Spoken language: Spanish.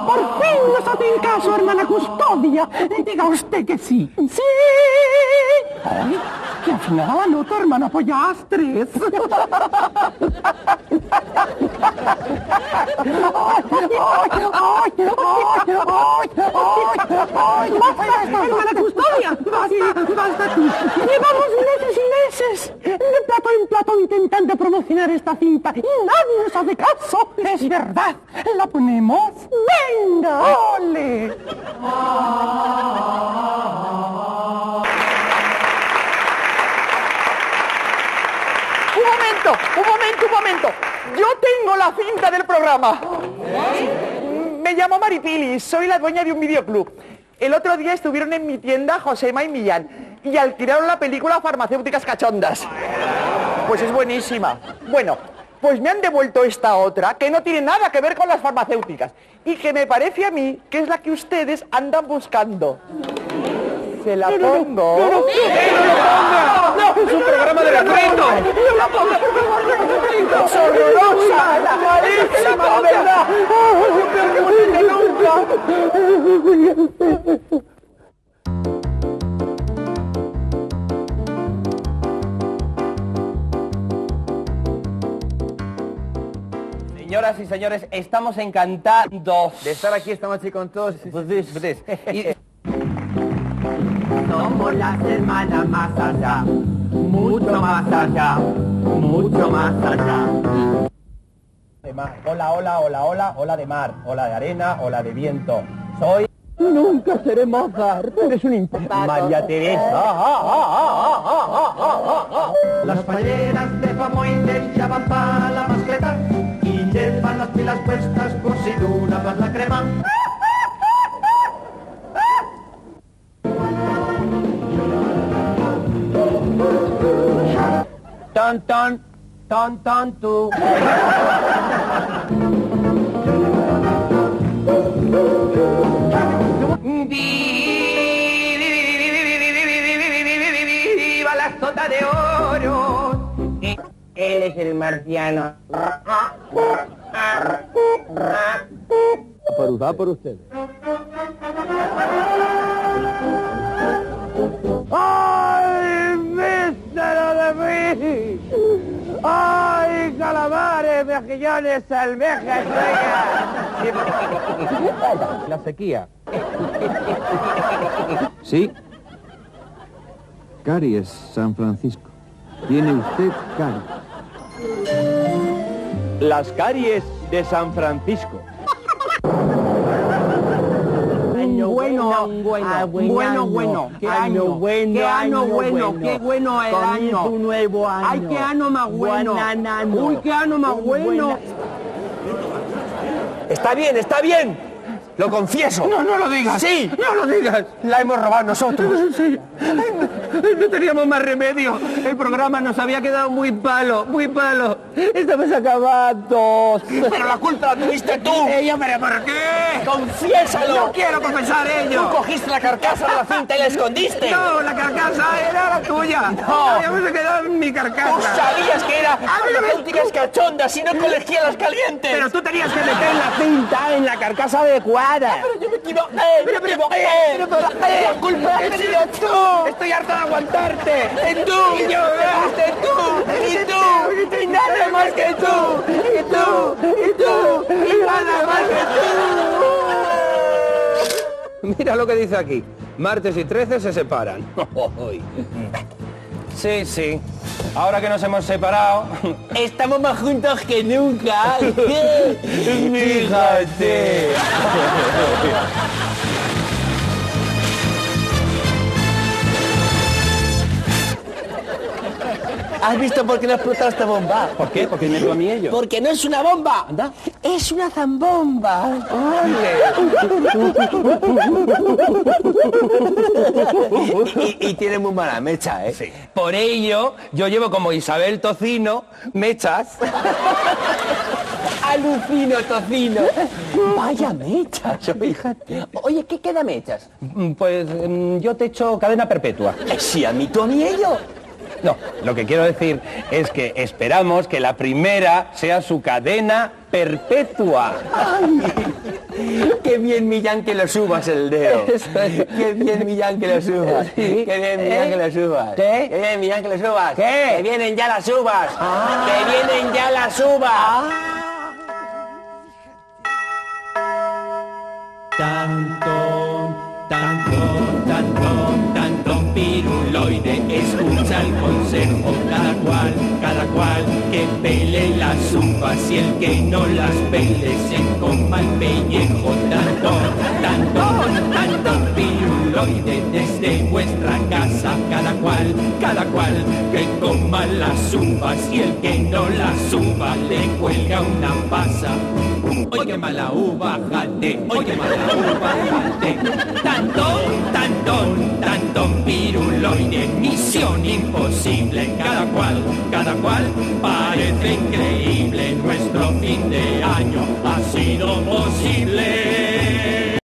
Por fin nos hacen caso, hermana Custodia. Diga usted que sí. ¡Sí! ¡Ay! ¡Qué afinada la nota, hermana Pollastres! ¡Hermana Custodia! ¡Basta tú! Llevamos meses y meses de plato en plato intentando promocionar esta cinta y nadie nos hace caso. Es verdad. ¿La ponemos? ¡Venga! ¡Ole! Un momento. Yo tengo la cinta del programa. Me llamo Maripili, soy la dueña de un videoclub. El otro día estuvieron en mi tienda Josema y Millán y alquilaron la película Farmacéuticas Cachondas. Pues es buenísima. Bueno, pues me han devuelto esta otra que no tiene nada que ver con las farmacéuticas y que me parece a mí que es la que ustedes andan buscando. ¿Se la pongo? ¡No lo ponga! ¡No! ¡Es un programa de refrito! ¡No la ponga, por favor! ¡Es horrorosa! ¡La malísima, la verdad! ¡Oh, peor que música nunca! Señoras y señores, estamos encantados De estar aquí esta noche con todos. Somos las hermanas más allá, mucho más allá, mucho más allá. De mar. Hola, hola, hola, hola, hola de mar, hola de arena, hola de viento. Soy... Nunca seré Mozart. Eres un impacto. María Teresa. Las falleras de Famoides ya van para la mascleta y llevan las pilas puestas por si dura más la crema. Ton, ton, ton, ton, tú. ¡Viva la sota de oro! Él es el marciano. Va por ustedes. ¡Ay, vístelo de mí! ¡Ay, calamares, mejillones, almejas, La sequía. ¿Sí? Caries, San Francisco. Tiene usted caries. Las caries de San Francisco. Bueno, qué año bueno, qué bueno el año. Un nuevo año. Ay, qué año más bueno. Uy, qué año más bueno. Está bien. Lo confieso. No lo digas. Sí. No lo digas. La hemos robado nosotros. Sí. No teníamos más remedio. El programa nos había quedado muy palo. Estamos acabados. Pero la culpa la tuviste tú. ¿Pero por qué? ¡Confiésalo! No quiero confesar ello. Tú cogiste la carcasa de la cinta y la escondiste. No, la carcasa era la tuya. No. Habíamos quedado en mi Tú carcasa. sabías que era farmacéuticas cachondas y no colegialas calientes. Pero tú tenías que meter la cinta en la carcasa adecuada. Pero yo me equivoqué. La culpa la tenido tú. Estoy harto de aguantarte. Y tú. Y nada más que tú. Y nada más que tú. Mira lo que dice aquí. Martes y 13 se separan. Sí. Ahora que nos hemos separado, Estamos más juntos que nunca. Fíjate. ¿Has visto por qué no ha explotado esta bomba? ¿por qué? Porque me a mí ellos. Porque no es una bomba. Anda. Es una zambomba. Y tiene muy mala mecha, ¿eh? Sí. Por ello, yo llevo como Isabel Tocino mechas. Alucino, tocino. Vaya mechas, fíjate. Oye, ¿qué queda mechas? Pues yo te echo cadena perpetua. Sí, a mí, tú, a mí, ello. No, lo que quiero decir es que esperamos que la primera sea su cadena perpetua. Qué bien, Millán, que lo subas el dedo. Qué bien, Millán, que lo subas. Qué bien, Millán, que lo subas. ¿Qué? Qué bien, Millán, que lo subas. ¿Qué? Que vienen ya las uvas. Que vienen ya las uvas. Tanto piruloide, escucha el consejo, cada cual que pele las uvas y el que no las pele se coma el pellejo. Tanto piruloide desde vuestra casa, cada cual que coma las uvas y el que no las uva le cuelga una pasa. Oye mala uva, jate, oye mala uva, jate. Tanto piruloide, misión imposible. Cada cual parece increíble. Nuestro fin de año ha sido posible.